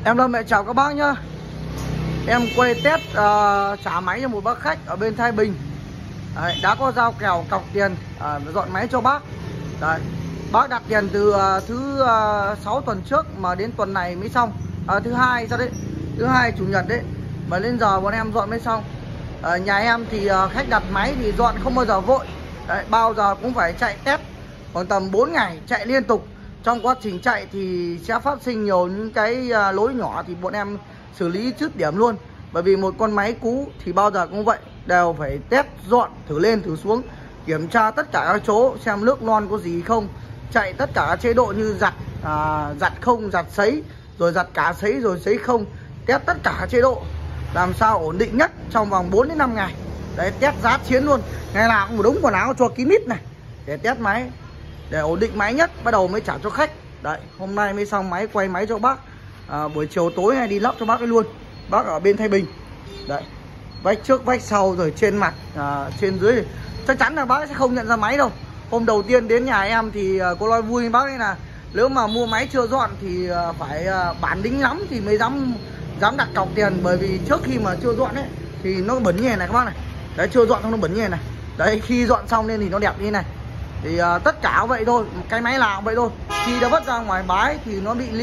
Em Lâm mẹ chào các bác nhá. Em quay test trả máy cho một bác khách ở bên Thái Bình. Đấy, đã có giao kèo cọc tiền dọn máy cho bác. Đấy, bác đặt tiền từ thứ 6 tuần trước mà đến tuần này mới xong. Thứ hai sao đấy, thứ hai chủ nhật đấy mà đến giờ bọn em dọn mới xong. Nhà em thì khách đặt máy thì dọn không bao giờ vội. Đấy, bao giờ cũng phải chạy test khoảng tầm 4 ngày chạy liên tục. Trong quá trình chạy thì sẽ phát sinh nhiều những cái lỗi nhỏ thì bọn em xử lý dứt điểm luôn. Bởi vì một con máy cũ thì bao giờ cũng vậy, đều phải test dọn thử lên thử xuống, kiểm tra tất cả các chỗ xem nước non có gì không, chạy tất cả các chế độ như giặt giặt không, giặt sấy, rồi giặt cả sấy rồi sấy không, test tất cả các chế độ làm sao ổn định nhất trong vòng 4 đến 5 ngày. Đấy, test giá chiến luôn, ngày nào cũng một đống quần áo cho kín mít này để test máy, để ổn định máy nhất bắt đầu mới trả cho khách. Đấy, hôm nay mới xong máy, quay máy cho bác. Buổi chiều tối hay đi lắp cho bác ấy luôn. Bác ở bên Thái Bình. Đấy, vách trước vách sau rồi trên mặt trên dưới, chắc chắn là bác sẽ không nhận ra máy đâu. Hôm đầu tiên đến nhà em thì có nói vui với bác ấy là nếu mà mua máy chưa dọn thì phải bản đính lắm thì mới dám đặt cọc tiền. Bởi vì trước khi mà chưa dọn ấy thì nó bẩn như này các bác này. Đấy, chưa dọn xong nó bẩn như này. Đấy, khi dọn xong lên thì nó đẹp như này. Thì tất cả vậy thôi, cái máy nào cũng vậy thôi. Khi đã vứt ra ngoài bãi thì nó bị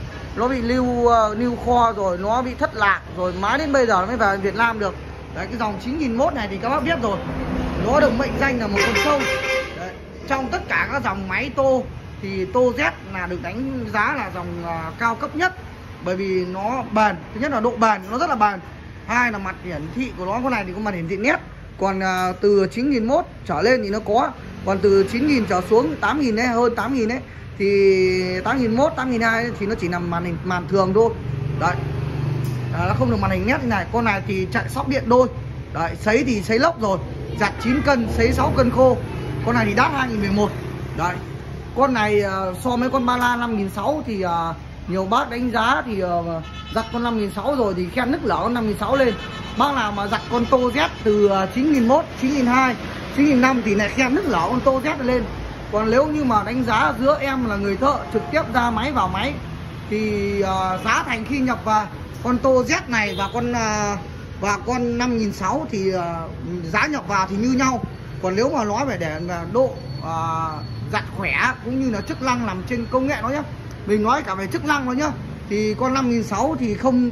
lưu kho rồi, nó bị thất lạc rồi, máy đến bây giờ nó mới vào Việt Nam được. Đấy, cái dòng 9001 này thì các bác biết rồi, nó được mệnh danh là một con sâu. Đấy, trong tất cả các dòng máy tô thì tô Z là được đánh giá là dòng cao cấp nhất. Bởi vì nó bền, thứ nhất là độ bền nó rất là bền, hai là mặt hiển thị của nó, con này thì có mặt hiển thị nét. Còn từ 9001 trở lên thì nó có, còn từ 9000 trở xuống 8000 đấy, hơn 8000 đấy thì 8001, 8002 thì nó chỉ nằm màn thường thôi. Đấy, nó không được màn hình nét như này. Con này thì chạy sóc điện đôi. Đấy, sấy thì sấy lốc rồi, giặt 9 cân, sấy 6 cân khô. Con này thì đắt 2011. Đấy, con này so với con Ba La 5006 thì nhiều bác đánh giá thì giặt con 5006 rồi thì khen nức lở con 5006 lên. Bác nào mà giặt con Tô Z từ 9001, 9002, 9005 thì lại khen nức lở con Tô Z lên. Còn nếu như mà đánh giá giữa em là người thợ trực tiếp ra máy vào máy thì giá thành khi nhập vào con Tô Z này và con 5006 thì giá nhập vào thì như nhau. Còn nếu mà nói về để độ giặt khỏe cũng như là chức năng nằm trên công nghệ nó nhá, mình nói cả về chức năng nó nhá, thì con 5006 thì không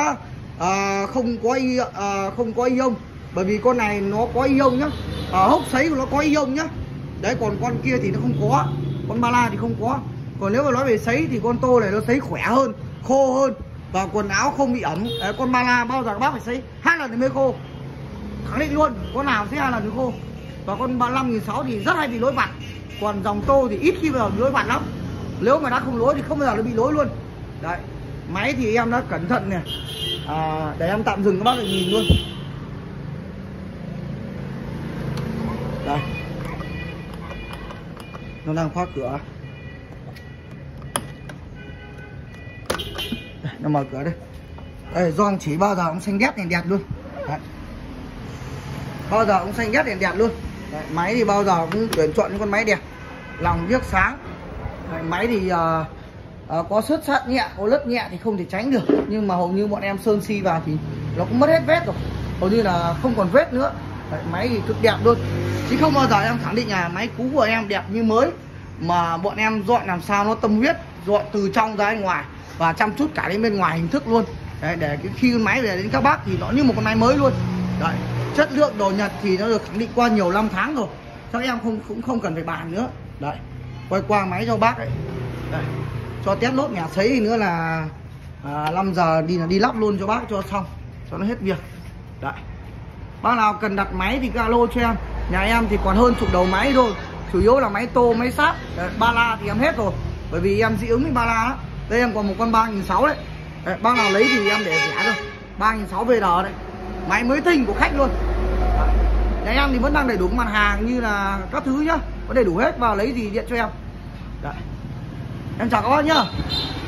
có ion. Bởi vì con này nó có ion nhá, hốc sấy của nó có ion nhá. Đấy, còn con kia thì nó không có, con Ba La thì không có. Còn nếu mà nói về sấy thì con Tô này nó sấy khỏe hơn, khô hơn và quần áo không bị ẩm. Đấy, con Ba La bao giờ các bác phải sấy 2 lần thì mới khô, khẳng định luôn, con nào sấy 2 lần thì khô. Và con 5006 thì rất hay bị lỗi vặt. Còn dòng Tô thì ít khi bao giờ bị lỗi vặt lắm, nếu mà đã không lỗi thì không bao giờ nó bị lỗi luôn. Đấy, máy thì em đã cẩn thận này, để em tạm dừng các bác để nhìn luôn. Đây, nó đang khóa cửa. Đây, nó mở cửa đây. Đây, gioăng chỉ bao giờ cũng xanh đét đèn đẹp luôn. Đấy, bao giờ cũng xanh đét đèn đẹp luôn. Đấy, máy thì bao giờ cũng tuyển chọn những con máy đẹp, lòng viếc sáng. Đấy, máy thì có xước sát nhẹ, có lất nhẹ thì không thể tránh được, nhưng mà hầu như bọn em sơn xi vào thì nó cũng mất hết vết rồi, hầu như là không còn vết nữa. Đấy, máy thì cực đẹp luôn, chứ không bao giờ em khẳng định là máy cũ của em đẹp như mới, mà bọn em dọn làm sao nó tâm huyết, dọn từ trong ra ngoài và chăm chút cả đến bên ngoài hình thức luôn. Đấy, để khi con máy về đến các bác thì nó như một con máy mới luôn. Đấy, chất lượng đồ Nhật thì nó được khẳng định qua nhiều năm tháng rồi, chắc em cũng không cần phải bàn nữa. Đấy, quay qua máy cho bác đấy. Đây, cho test lốt nhà sấy nữa là 5 giờ đi lắp luôn cho bác cho xong, cho nó hết việc. Đấy, bác nào cần đặt máy thì alo cho em. Nhà em thì còn hơn chục đầu máy thôi, chủ yếu là máy tô, máy sáp. Ba La thì em hết rồi, bởi vì em dị ứng với Ba La. Đây em còn một con 3006 đấy. Đấy, bác nào lấy thì em để rẻ thôi, 3006 VD đấy, máy mới tinh của khách luôn. Đấy, nhà em thì vẫn đang đầy đủ mặt hàng như là các thứ nhá, có đầy đủ hết, vào lấy gì điện cho em. Đấy, em chào các bác nhá.